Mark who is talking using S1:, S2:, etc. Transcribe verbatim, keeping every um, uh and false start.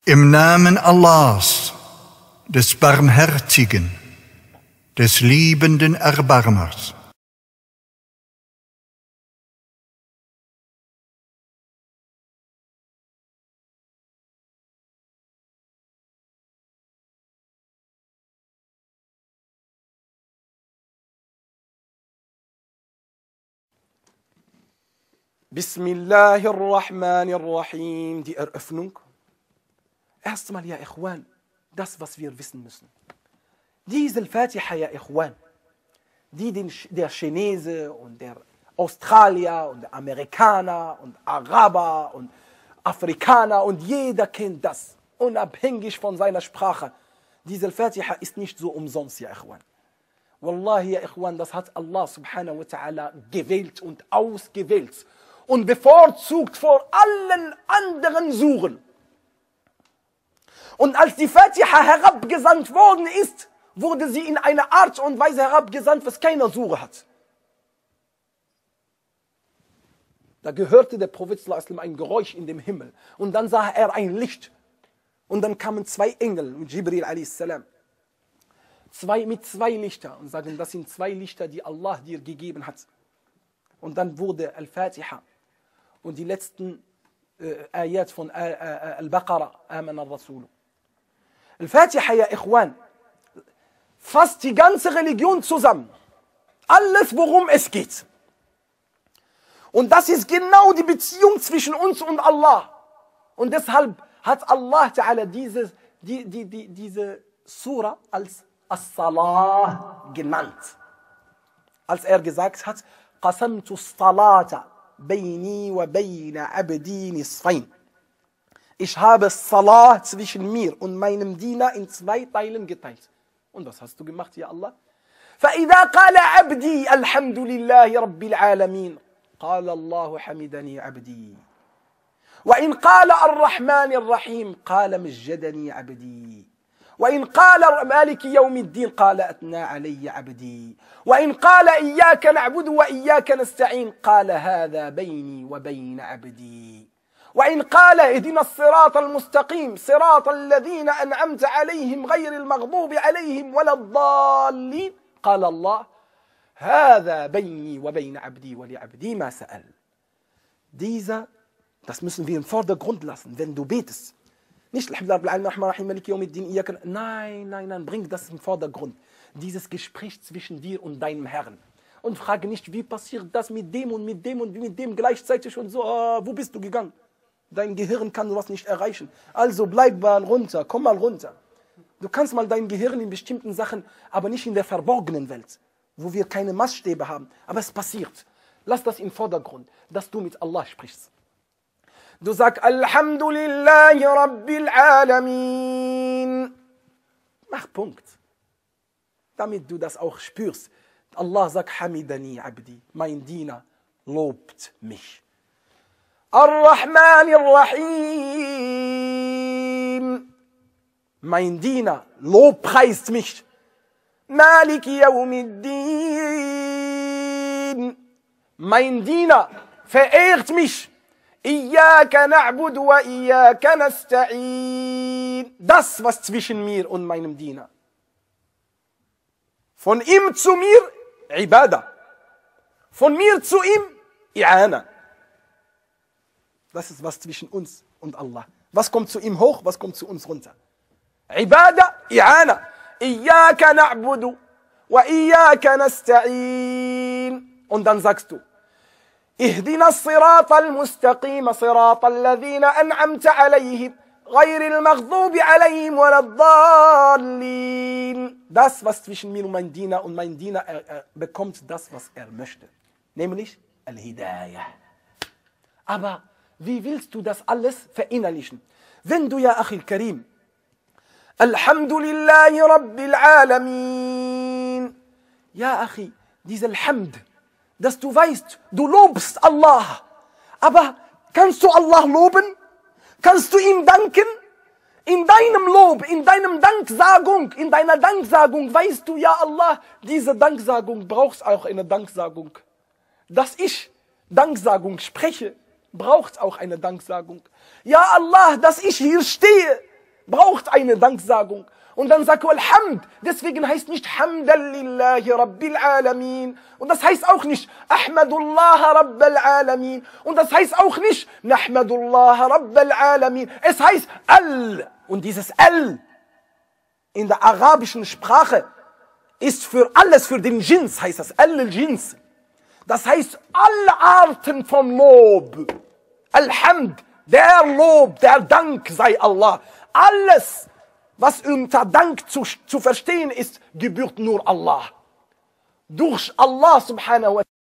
S1: Im Namen Allahs, des Barmherzigen, des liebenden Erbarmers.
S2: Bismillahirrahmanirrahim, die Eröffnung. Erstmal, ja Ikhwan, das, was wir wissen müssen. Diese Al-Fatiha, ja Ikhwan, die den, der Chinese und der Australier und der Amerikaner und Araber und Afrikaner und jeder kennt das, unabhängig von seiner Sprache. Diese Al-Fatiha ist nicht so umsonst, ja Ikhwan. Wallahi, ja Ikhwan, das hat Allah subhanahu wa ta'ala gewählt und ausgewählt und bevorzugt vor allen anderen Suren. Und als die Fatiha herabgesandt worden ist, wurde sie in einer Art und Weise herabgesandt, was keine Sure hat. Da gehörte der Prophet sallallahu alaihi wasallam ein Geräusch in dem Himmel. Und dann sah er ein Licht. Und dann kamen zwei Engel mit Jibril a.s. Zwei, mit zwei Lichter und sagen, das sind zwei Lichter, die Allah dir gegeben hat. Und dann wurde Al-Fatiha und die letzten äh, Ayat von äh, äh, Al-Baqarah, Aman al-Rasul. Al-Fatiha, ja Ikhwan, fasst die ganze Religion zusammen. Alles, worum es geht. Und das ist genau die Beziehung zwischen uns und Allah. Und deshalb hat Allah Ta'ala diese, die, die, die, diese Surah als As-Salah genannt. Als er gesagt hat, قَسَمْتُ الصَّلَاةَ بَيْنِي وَبَيْنَ عَبْدِي نِصْفَيْنِ. Ich habe Salah zwischen mir und meinem Diener in zwei Teilen geteilt. Und was hast du gemacht, ja Allah? فَإِذَا قَالَ عَبْدِي الْحَمْدُ لِلَّهِ رَبِّ الْعَالَمِينَ قَالَ اللَّهُ حَمِدَنِي عَبْدِي وَإِنْ قَالَ الرَّحْمَنِ الرَّحِيمِ قَالَ مَجَّدَنِي عَبْدِي وإن قال مالك يوم الدين قال أثنى علي عبدي وإن قال إياك نعبد وإياك نستعين قال هذا بيني وبين عبدي وإن قال اهدنا الصراط المستقيم صراط الذين أنعمت عليهم غير المغضوب عليهم ولا الضالين قال الله هذا بيني وبين عبدي ولعبدي ما سأل. Dieser, das müssen wir im Vordergrund lassen, wenn du betest. Nicht, nein, nein, nein, bring das im Vordergrund. Dieses Gespräch zwischen dir und deinem Herrn. Und frage nicht, wie passiert das mit dem und mit dem und mit dem gleichzeitig und so. Oh, wo bist du gegangen? Dein Gehirn kann sowas nicht erreichen. Also bleib mal runter, komm mal runter. Du kannst mal dein Gehirn in bestimmten Sachen, aber nicht in der verborgenen Welt, wo wir keine Maßstäbe haben. Aber es passiert. Lass das im Vordergrund, dass du mit Allah sprichst. Du sagst, Alhamdulillahi Rabbil Alamin. Mach Punkt. Damit du das auch spürst. Allah sagt, Hamidani Abdi. Mein Diener lobt mich. Ar-Rahman Ar-Rahim. Mein Diener lobpreist mich. Malik Yawmiddin. Mein Diener verehrt mich. Iyaka na'budu wa iyaka nasta'in. Das, was zwischen mir und meinem Diener. Von ihm zu mir, Ibadah. Von mir zu ihm, I'ana. Das ist was zwischen uns und Allah. Was kommt zu ihm hoch, was kommt zu uns runter? Ibadah, I'ana. Iyaka na'budu wa iyaka nasta'in. Und dann sagst du, اهدنا الصراط المستقيم صراط الذين أنعمت عليهم غير المغضوب عليهم ولا الضالين. Das, was zwischen mir und mein Diener und mein Diener er, er bekommt das, was er möchte. Nämlich Al-Hidayah. Aber wie willst du das alles verinnerlichen? Wenn du, ja Achil Karim, Alhamdulillahi Rabbil Alamin. Ja Achi, dieser Alhamd, dass du weißt, du lobst Allah. Aber kannst du Allah loben? Kannst du ihm danken? In deinem Lob, in deinem Danksagung, in deiner Danksagung weißt du, ja Allah, diese Danksagung braucht auch eine Danksagung. Dass ich Danksagung spreche, braucht auch eine Danksagung. Ja Allah, dass ich hier stehe, braucht eine Danksagung. Und dann sagt er Alhamd. Deswegen heißt nicht Hamdan lillahi Rabbil Alamin. Und das heißt auch nicht Ahmadullah Rabbil Alamin. Und das heißt auch nicht Nahmadullah Rabbil Alamin. Es heißt Al. Und dieses Al in der arabischen Sprache ist für alles, für den Jins heißt das Al-Jins. Das heißt alle Arten von Lob. Alhamd, der Lob, der Dank sei Allah. Alles, was unter Dank zu, zu verstehen ist, gebührt nur Allah. Durch Allah subhanahu wa ta'ala.